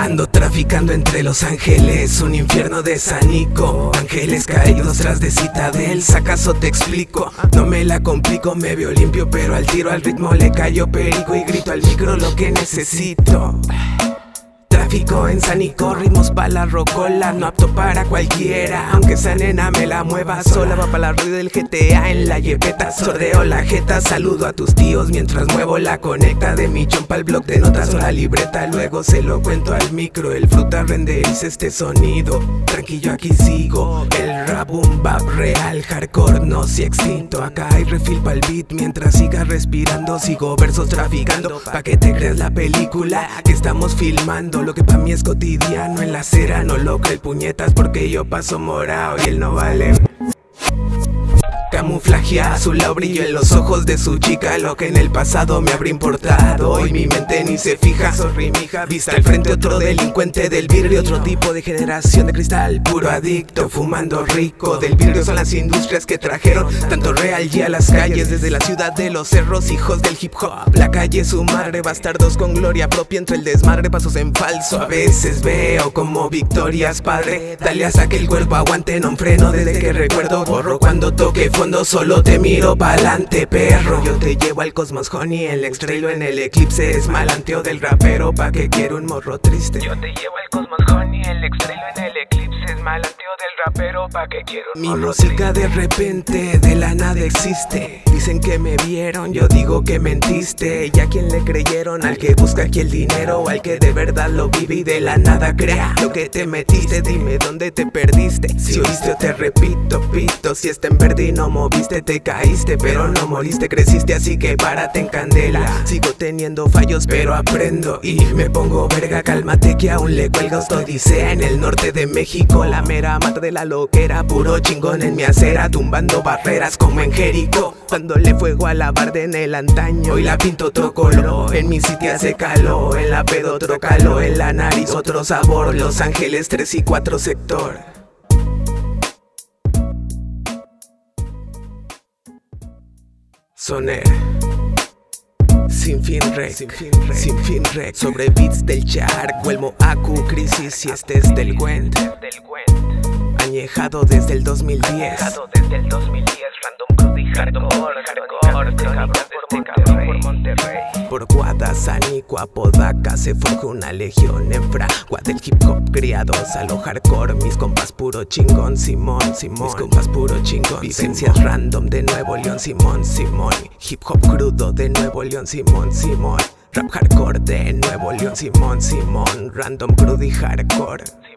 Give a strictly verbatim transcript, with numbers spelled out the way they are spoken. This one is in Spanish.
Ando traficando entre Los Ángeles, un infierno de Sanico. Ángeles caídos tras de Citadel, ¿acaso te explico? No me la complico, me veo limpio, pero al tiro al ritmo le cayó perico y grito al micro lo que necesito. Tráfico en Sanico, ritmos pa' la rocola, no apto para cualquiera. Aunque esa nena me la mueva sola, va pa' la rueda del G T A en la yepeta. Sordeo la jeta, saludo a tus tíos mientras muevo la conecta de mi chompa al bloc de notas o la libreta. Luego se lo cuento al micro, el fruta renderiza este sonido. Tranquilo aquí sigo, el rap boom bap real, hardcore no si extinto. Acá hay refill pa'l beat, mientras siga respirando sigo versos traficando. Pa' que te creas la película que estamos filmando. Lo que pa' mí es cotidiano, en la acera no lo cree el puñetas porque yo paso morado y él no vale. Camuflagea azulado, brillo en los ojos de su chica, lo que en el pasado me habría importado. Hoy mi mente ni se fija, sorry mija, vista al frente otro delincuente del vidrio. Otro tipo de generación de cristal, puro adicto, fumando rico. Del vidrio son las industrias que trajeron tanto real y a las calles. Desde la ciudad de los cerros, hijos del hip hop. La calle es su madre, bastardos con gloria propia entre el desmadre, pasos en falso. A veces veo como victorias, padre. Dale hasta que el cuerpo aguante, no freno desde que recuerdo. Borro cuando toque fondo, solo te miro pa'lante, perro. Yo te llevo al Cosmos Honey, el extrailo en el eclipse. Es malanteo del rapero, pa' que quiero un morro triste. Yo te llevo al Cosmos Honey, el extrailo en el eclipse. Es malanteo del rapero, pa' que quiero un Mi morro música triste. de repente de la nada existe. Dicen que me vieron, yo digo que mentiste. ¿Y a quién le creyeron? Al que busca aquí el dinero o al que de verdad lo vive y de la nada crea lo que te metiste? Dime dónde te perdiste. Si oíste o te repito, pito. Si está en verde y no moviste, te caíste, pero no moriste, creciste, así que párate en candela. Sigo teniendo fallos, pero aprendo y me pongo verga. Cálmate que aún le cuelga esta odisea en el norte de México. La mera mata de la loquera, puro chingón en mi acera, tumbando barreras como en Jericó. Dándole fuego a la barda en el antaño y la pinto otro color. En mi sitio hace calor, en la pedo otro calor, en la nariz otro sabor. Los Ángeles tres y cuatro sector. Soner Sin fin rec, sin fin rec, sin fin rec. Sobre beats del Char, Huelmo Aku, Crisis y este es del Gwent. Añejado desde el dos mil diez. Añejado desde el dos mil diez, random crew y hardcore, hardcore, crónicas de este cabrón por Monterrey. Por Guadalajara, Apodaca se forjó una legión en fragua del hip hop criados a lo hardcore. Mis compas puro chingón, Simón, Simón. Mis compas puro chingón. Vivencias random de Nuevo León, Simón, Simón. Hip hop crudo de Nuevo León, Simón, Simón. Rap hardcore de Nuevo León, Simón, Simón. Random crudo y hardcore.